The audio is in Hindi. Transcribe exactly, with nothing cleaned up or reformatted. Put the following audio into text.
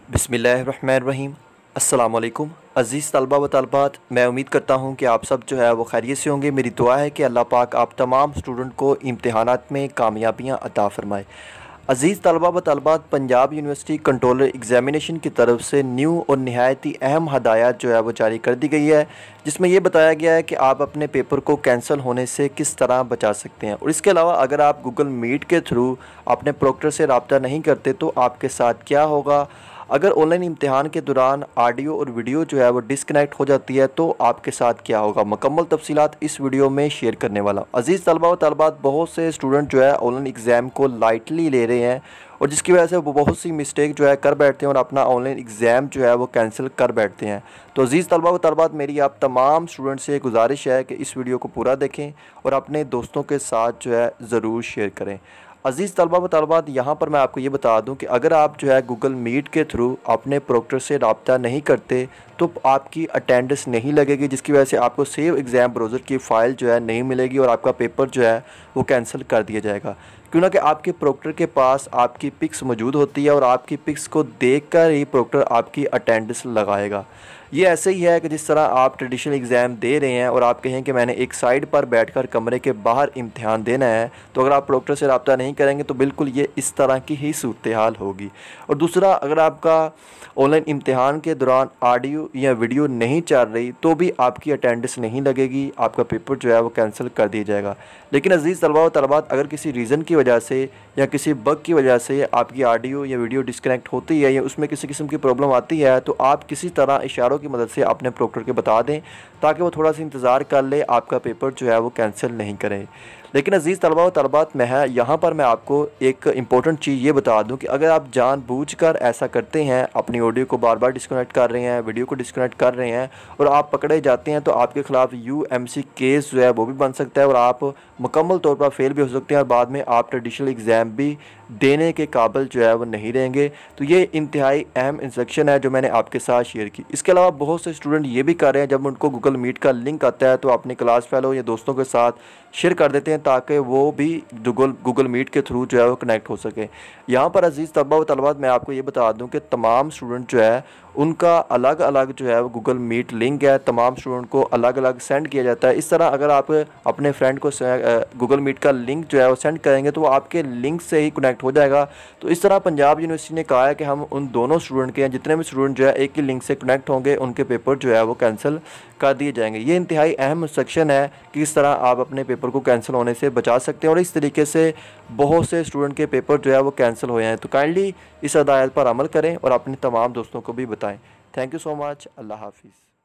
बिस्मिल्लाहिर्रहमानिर्रहीम। अस्सलामुअलैकुम अज़ीज़ तलबा व तलबात, मैं उम्मीद करता हूँ कि आप सब जो है वो खैरियत से होंगे। मेरी दुआ है कि अल्लाह पाक आप तमाम स्टूडेंट को इम्तिहानात में कामयाबियाँ अता फ़रमाए। अज़ीज़ तलबा व तलबात, पंजाब यूनिवर्सिटी कंट्रोलर एग्ज़ामिनेशन की तरफ से न्यू और नहायती अहम हदायत जो है वो जारी कर दी गई है, जिसमें ये बताया गया है कि आप अपने पेपर को कैंसिल होने से किस तरह बचा सकते हैं। और इसके अलावा अगर आप गूगल मीट के थ्रू अपने प्रोक्टर से रब्ता नहीं करते तो आपके साथ क्या होगा। अगर ऑनलाइन इम्तिहान के दौरान ऑडियो और वीडियो जो है वो डिस्कनेक्ट हो जाती है तो आपके साथ क्या होगा, मुकम्मल तफसीलात इस वीडियो में शेयर करने वाला। अज़ीज़ तलबा व तलबात, बहुत से स्टूडेंट जो है ऑनलाइन एग्ज़ाम को लाइटली ले रहे हैं और जिसकी वजह से वो बहुत सी मिस्टेक जो है कर बैठते हैं और अपना ऑनलाइन एग्ज़ाम जो है वो कैंसिल कर बैठते हैं। तो अज़ीज़ तलबा व तलबात, मेरी आप तमाम स्टूडेंट से गुजारिश है कि इस वीडियो को पूरा देखें और अपने दोस्तों के साथ जो है ज़रूर शेयर करें। अज़ीज़ तलबा व तलबात, यहाँ पर मैं आपको ये बता दूँ कि अगर आप जो है गूगल मीट के थ्रू अपने प्रोक्टर से रब्ता नहीं करते तो आपकी अटेंडेंस नहीं लगेगी, जिसकी वजह से आपको सेव एग्ज़ाम ब्राउज़र की फ़ाइल जो है नहीं मिलेगी और आपका पेपर जो है वो कैंसिल कर दिया जाएगा। क्यों ना कि आपके प्रोक्टर के पास आपकी पिक्स मौजूद होती है और आपकी पिक्स को देखकर ही प्रोक्टर आपकी अटेंडेंस लगाएगा। ये ऐसे ही है कि जिस तरह आप ट्रेडिशनल एग्ज़ाम दे रहे हैं और आप कहें कि मैंने एक साइड पर बैठकर कमरे के बाहर इम्तिहान देना है, तो अगर आप प्रोक्टर से रब्ता नहीं करेंगे तो बिल्कुल ये इस तरह की ही सूरत हाल होगी। और दूसरा, अगर आपका ऑनलाइन इम्तिहान के दौरान ऑडियो या वीडियो नहीं चल रही तो भी आपकी अटेंडेंस नहीं लगेगी, आपका पेपर जो है वो कैंसिल कर दिया जाएगा। लेकिन अज़ीज़ तलबा व तलबात, अगर किसी रीज़न की वजह से या किसी बग की वजह से आपकी ऑडियो या वीडियो डिस्कनेक्ट होती है या उसमें किसी किस्म की प्रॉब्लम आती है तो आप किसी तरह इशारों की मदद से अपने प्रोक्टर के बता दें ताकि वो थोड़ा सा इंतज़ार कर ले, आपका पेपर जो है वो कैंसिल नहीं करें। लेकिन अज़ीज़ तलबा व तलबात, मैं है यहाँ पर मैं आपको एक इम्पॉर्टेंट चीज़ ये बता दूँ कि अगर आप जानबूझकर ऐसा करते हैं, अपनी ऑडियो को बार बार डिस्कनेक्ट कर रहे हैं, वीडियो को डिस्कनेक्ट कर रहे हैं और आप पकड़े जाते हैं तो आपके ख़िलाफ़ यू एम सी केस जो है वो भी बन सकता है और आप मुकम्मल तौर पर फेल भी हो सकते हैं और बाद में आप ट्रेडिशनल एग्ज़ाम भी देने के काबिल जो है वो नहीं रहेंगे। तो ये इंतहाई अहम इंस्ट्रक्शन है जो मैंने आपके साथ शेयर की। इसके अलावा बहुत से स्टूडेंट ये भी कर रहे हैं, जब उनको गूगल मीट का लिंक आता है तो अपने क्लास फेलो या दोस्तों के साथ शेयर कर देते हैं ताकि वो भी गूगल गूगल मीट के थ्रू जो है वो कनेक्ट हो सके। यहाँ पर अज़ीज़ तलबा व तलबात, मैं आपको ये बता दूँ कि तमाम स्टूडेंट जो है उनका अलग अलग जो है वो गूगल मीट लिंक है, तमाम स्टूडेंट को अलग अलग सेंड किया जाता है। इस तरह अगर आप अपने फ्रेंड को गूगल मीट का लिंक जो है वो सेंड करेंगे तो वो आपके लिंक से ही कनेक्ट हो जाएगा। तो इस तरह पंजाब यूनिवर्सिटी ने कहा है कि हम उन दोनों स्टूडेंट के, जितने भी स्टूडेंट जो है एक ही लिंक से कनेक्ट होंगे, उनके पेपर जो है वो कैंसिल कर दिए जाएंगे। ये इंतहाई अहम इंस्ट्रक्शन है कि इस तरह आप अपने पेपर को कैंसिल होने से बचा सकते हैं और इस तरीके से बहुत से स्टूडेंट के पेपर जो है वो कैंसिल हो हैं। तो काइंडली इस हदायत पर अमल करें और अपने तमाम दोस्तों को भी बताएं। Thank you so much. अल्लाह हाफिज़।